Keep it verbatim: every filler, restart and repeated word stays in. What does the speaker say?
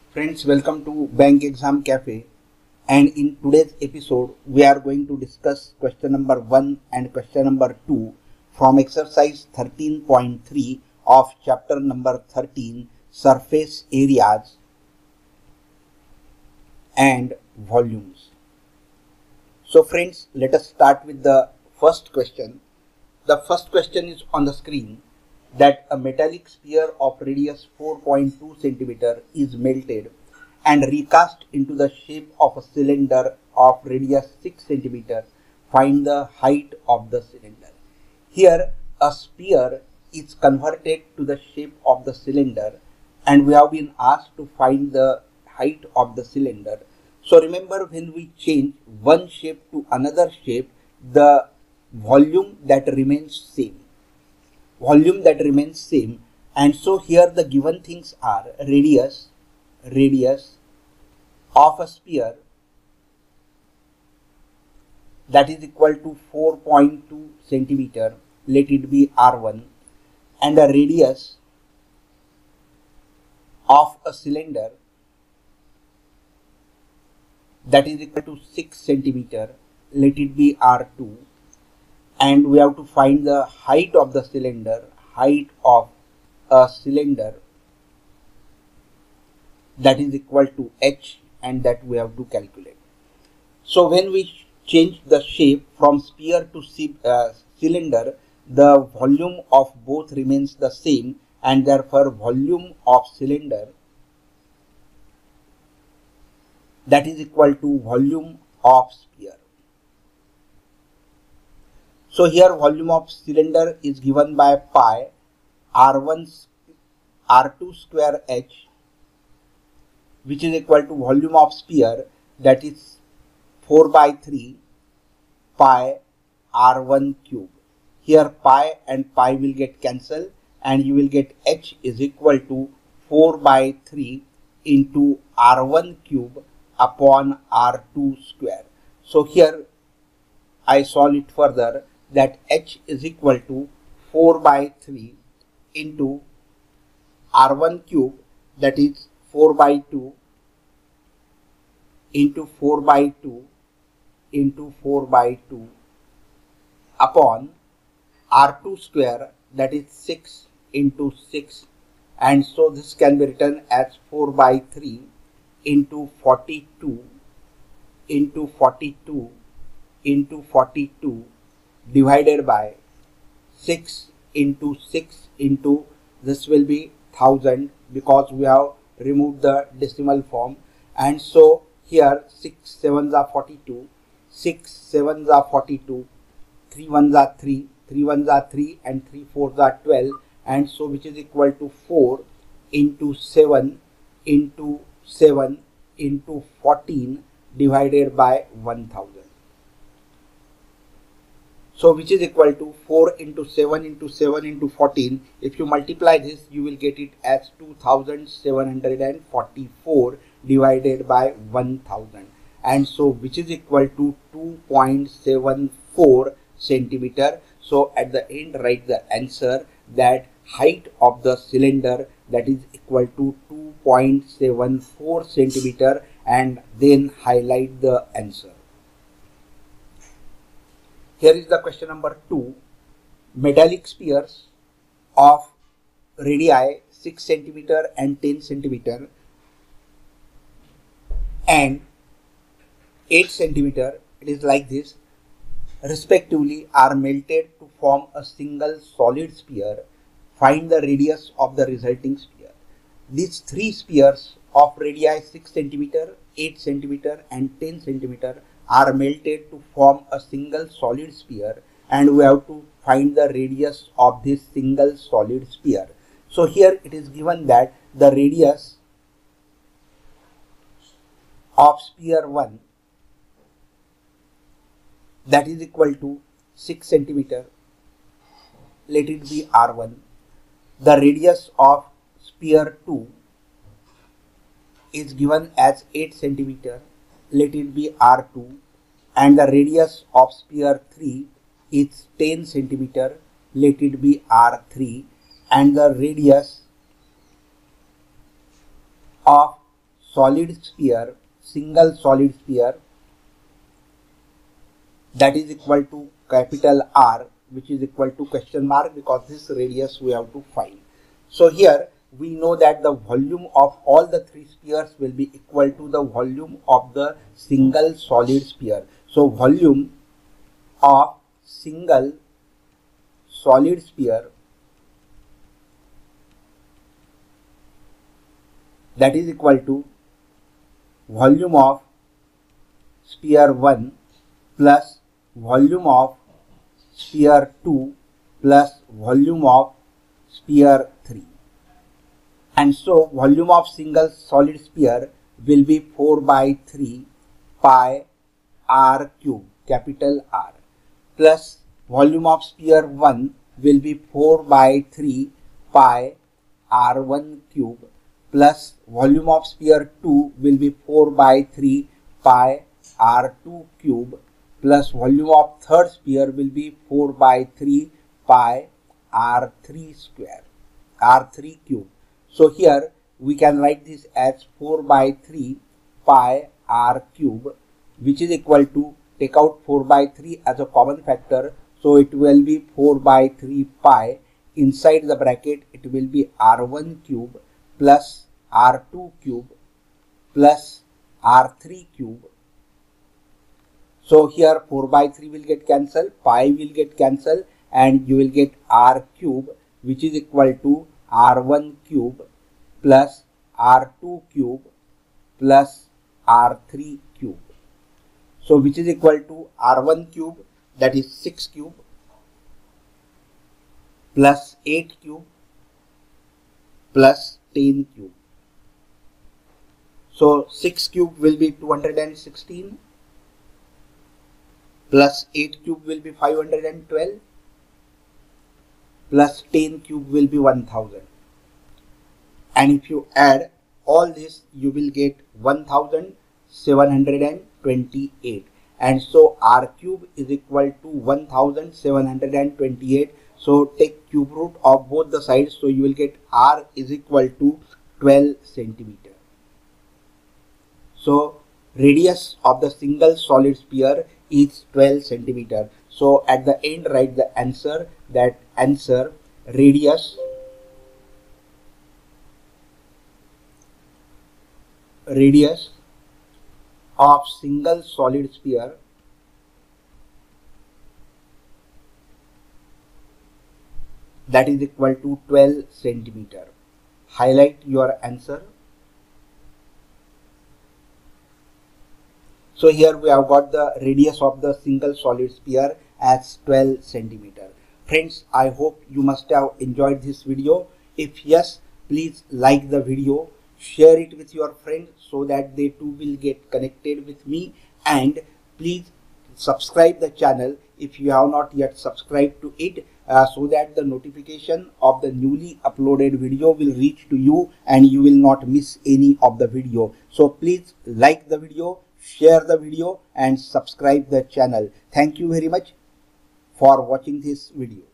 Friends, welcome to Bank Exam Cafe, and in today's episode we are going to discuss question number one and question number two from exercise thirteen point three of chapter number thirteen, surface areas and volumes. So friends, let us start with the first question. The first question is on the screen, that a metallic sphere of radius four point two centimeter is melted and recast into the shape of a cylinder of radius six centimeter. Find the height of the cylinder. Here a sphere is converted to the shape of the cylinder and we have been asked to find the height of the cylinder. So remember, when we change one shape to another shape, the volume that remains same. volume that remains same and so here the given things are radius radius of a sphere that is equal to four point two centimeter, let it be R one, and the radius of a cylinder that is equal to six centimeter, let it be R two, and we have to find the height of the cylinder, height of a cylinder that is equal to h, and that we have to calculate. So when we change the shape from sphere to uh, cylinder, the volume of both remains the same, and therefore volume of cylinder that is equal to volume of sphere. So here volume of cylinder is given by pi R one R two square h, which is equal to volume of sphere, that is four by three pi R one cube. Here pi and pi will get cancelled and you will get h is equal to four by three into R one cube upon R two square. So here I solve it further, that h is equal to four by three into R one cube, that is four by two into four by two into four by two upon R two square, that is six into six, and so this can be written as four by three into forty-two into forty-two into forty-two divided by six into six into, this will be one thousand because we have removed the decimal form, and so here six sevens are forty-two, six sevens are forty-two, three ones are three, three ones are three, and three fours are twelve, and so which is equal to four into seven into seven into fourteen divided by one thousand. So which is equal to four into seven into seven into fourteen. If you multiply this, you will get it as two thousand seven hundred forty-four divided by one thousand, and so which is equal to two point seven four centimeter. So at the end write the answer, that height of the cylinder that is equal to two point seven four centimeter, and then highlight the answer. Here is the question number two. Metallic spheres of radii six centimeter and ten centimeter and eight centimeter, it is like this, respectively are melted to form a single solid sphere. Find the radius of the resulting sphere. These three spheres of radii six centimeter, eight centimeter and ten centimeter are melted to form a single solid sphere, and we have to find the radius of this single solid sphere. So here it is given that the radius of sphere one, that is equal to six centimeter, let it be R one. The radius of sphere two is given as eight centimeter, let it be R two, and the radius of sphere three is ten centimeter, let it be R three, and the radius of solid sphere, single solid sphere, that is equal to capital R, which is equal to question mark, because this radius we have to find. So here we know that the volume of all the three spheres will be equal to the volume of the single solid sphere. So volume of single solid sphere, that is equal to volume of sphere one plus volume of sphere two plus volume of sphere three. And so volume of single solid sphere will be four by three pi r cube, capital R, plus volume of sphere one will be four by three pi r one cube, plus volume of sphere two will be four by three pi r two cube, plus volume of third sphere will be four by three pi r three square, r three cube. So here we can write this as four by three pi r cube, which is equal to, take out four by three as a common factor, so it will be four by three pi, inside the bracket it will be r one cube plus r two cube plus r three cube. So here four by three will get cancelled, pi will get cancelled, and you will get r cube, which is equal to r one cube plus r two cube plus r three cube. So which is equal to r one cube, that is six cube, plus eight cube plus ten cube. So six cube will be two hundred sixteen, plus eight cube will be five hundred twelve, plus ten cube will be one thousand. And if you add all this, you will get one thousand seven hundred twenty-eight. And so r cube is equal to one thousand seven hundred twenty-eight. So take cube root of both the sides, so you will get r is equal to twelve centimeter. So radius of the single solid sphere is twelve centimeter. So at the end write the answer, that answer radius radius of single solid sphere that is equal to twelve centimeter. Highlight your answer. So here we have got the radius of the single solid sphere as twelve centimeter. Friends, I hope you must have enjoyed this video. If yes, please like the video, share it with your friends so that they too will get connected with me, and please subscribe the channel if you have not yet subscribed to it, uh, so that the notification of the newly uploaded video will reach to you and you will not miss any of the video. So please like the video, share the video and subscribe the channel. Thank you very much for watching this video.